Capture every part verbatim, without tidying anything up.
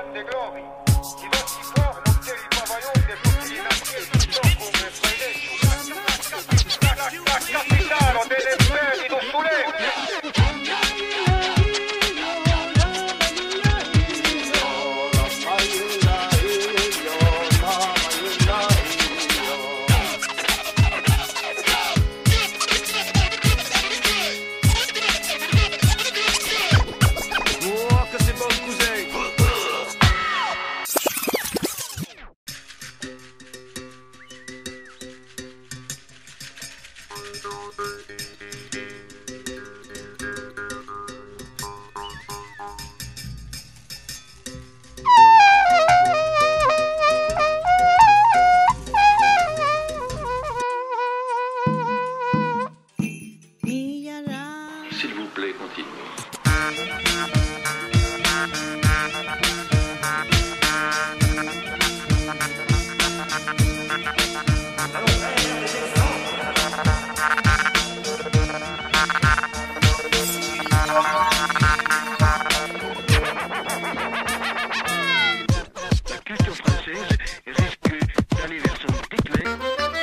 grande gloria. I vostri fuochi, i pavaglioni del continente, come Frederico. La capitano delle belli consulenti. S'il vous plaît, continuez. La culture française risque d'aller vers son déclin.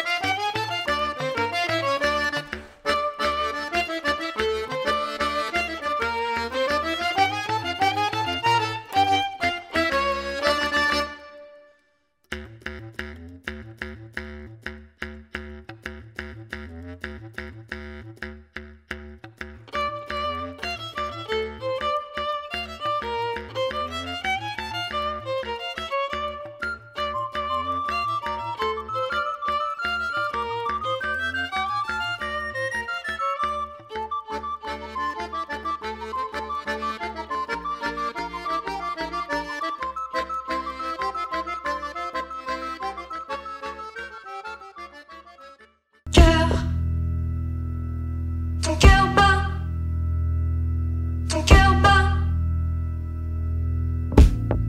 Ton cœur bat, ton cœur bat.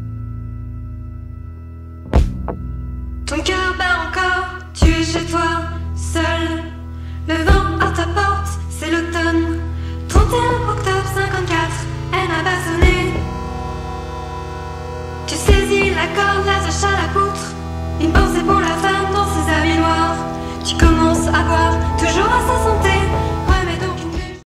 Ton cœur bat encore, tu es chez toi.